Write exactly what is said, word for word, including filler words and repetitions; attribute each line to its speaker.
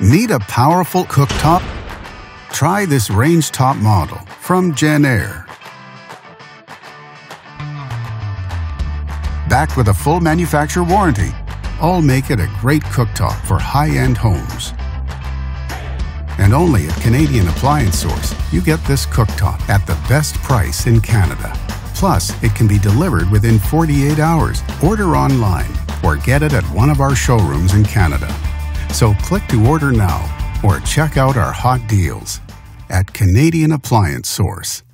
Speaker 1: Need a powerful cooktop? Try this Rangetop model from Jenn-Air. Backed with a full manufacturer warranty, all make it a great cooktop for high-end homes. And only at Canadian Appliance Source, you get this cooktop at the best price in Canada. Plus, it can be delivered within forty-eight hours. Order online or get it at one of our showrooms in Canada. So click to order now or check out our hot deals at Canadian Appliance Source.